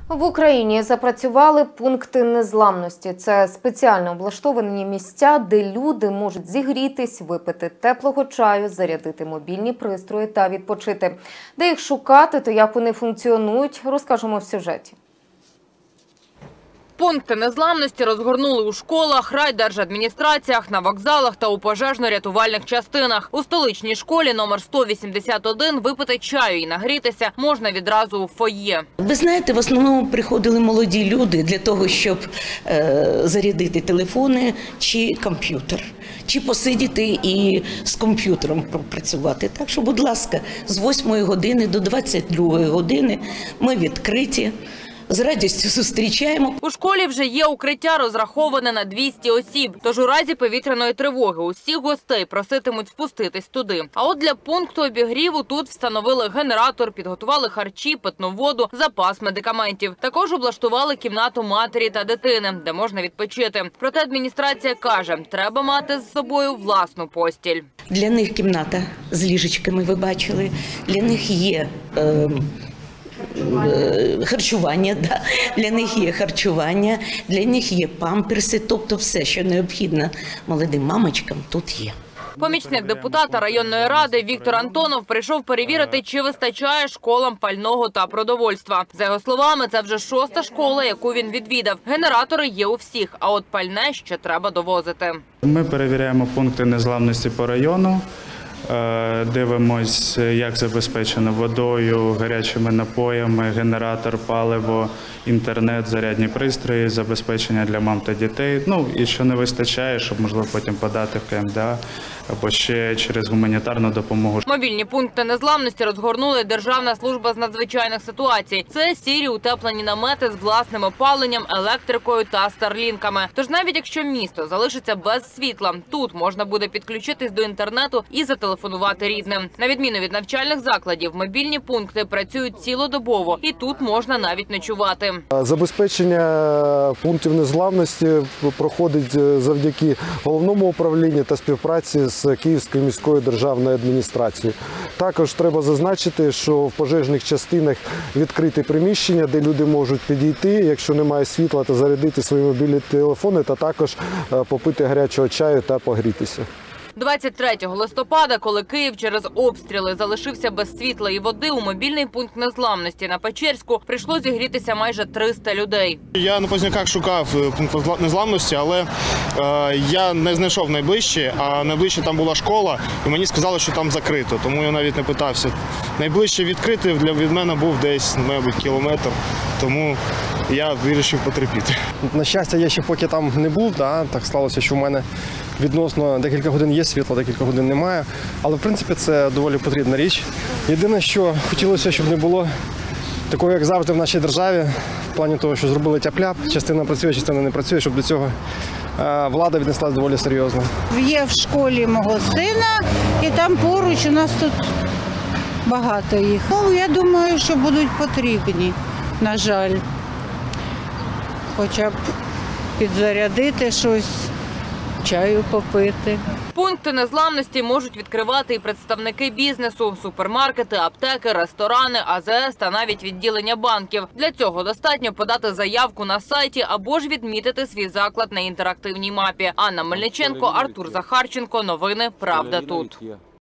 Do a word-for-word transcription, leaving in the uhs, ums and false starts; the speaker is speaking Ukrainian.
В Україні запрацювали пункти незламності. Це спеціально облаштовані місця, де люди можуть зігрітись, випити теплого чаю, зарядити мобільні пристрої та відпочити. Де їх шукати та як вони функціонують, розкажемо в сюжеті. Пункти незламності розгорнули у школах, райдержадміністраціях, на вокзалах та у пожежно-рятувальних частинах. У столичній школі номер сто вісімдесят один випити чаю і нагрітися можна відразу у фоє. Ви знаєте, в основному приходили молоді люди для того, щоб е, зарядити телефони чи комп'ютер, чи посидіти і з комп'ютером працювати. Так що, будь ласка, з восьмої години до двадцять другої години ми відкриті. З радістю зустрічаємо. У школі вже є укриття, розраховане на двісті осіб. Тож у разі повітряної тривоги усіх гостей проситимуть спуститись туди. А от для пункту обігріву тут встановили генератор, підготували харчі, питну воду, запас медикаментів. Також облаштували кімнату матері та дитини, де можна відпочити. Проте адміністрація каже, треба мати з собою власну постіль. Для них кімната з ліжечками, ви бачили. Для них є... Е харчування, да. Для них є харчування, для них є памперси, тобто все, що необхідно молодим мамочкам, тут є. Помічник депутата районної ради Віктор Антонов прийшов перевірити, чи вистачає школам пального та продовольства. За його словами, це вже шоста школа, яку він відвідав. Генератори є у всіх, а от пальне ще треба довозити. Ми перевіряємо пункти незламності по району. Дивимось, як забезпечено водою, гарячими напоями, генератор, паливо, інтернет, зарядні пристрої, забезпечення для мам та дітей. Ну і що не вистачає, щоб можливо потім подати в КМДА або ще через гуманітарну допомогу. Мобільні пункти незламності розгорнули Державна служба з надзвичайних ситуацій. Це сірі утеплені намети з власним опаленням, електрикою та старлінками. Тож навіть якщо місто залишиться без світла, тут можна буде підключитись до інтернету і зателефонувати рідним. На відміну від навчальних закладів, мобільні пункти працюють цілодобово і тут можна навіть ночувати. Забезпечення пунктів незламності проходить завдяки головному управлінню та співпраці з Київською міською державною адміністрацією. Також треба зазначити, що в пожежних частинах відкриті приміщення, де люди можуть підійти, якщо немає світла, та зарядити свої мобільні телефони та також попити гарячого чаю та погрітися. двадцять третього листопада, коли Київ через обстріли залишився без світла і води, у мобільний пункт незламності на Печерську прийшло зігрітися майже триста людей. Я на Позняках шукав пункт незламності, але е, я не знайшов найближче, а найближче там була школа, і мені сказали, що там закрито, тому я навіть не питався. Найближче відкритий для від мене був десь, мабуть, кілометр, тому я вирішив потерпіти. На щастя, я ще поки там не був, да, так сталося, що в мене відносно декілька годин є світло, декілька годин немає. Але, в принципі, це доволі потрібна річ. Єдине, що хотілося, щоб не було такого, як завжди в нашій державі, в плані того, що зробили тяп-ляп, частина працює, частина не працює, щоб до цього влада віднеслась доволі серйозно. Є в школі мого сина, і там поруч у нас тут багато їх. Ну, я думаю, що будуть потрібні, на жаль. Хоча б підзарядити щось, чаю попити. Пункти незламності можуть відкривати і представники бізнесу – супермаркети, аптеки, ресторани, А З С та навіть відділення банків. Для цього достатньо подати заявку на сайті або ж відмітити свій заклад на інтерактивній мапі. Анна Мельниченко, Артур Захарченко. Новини «Правда тут».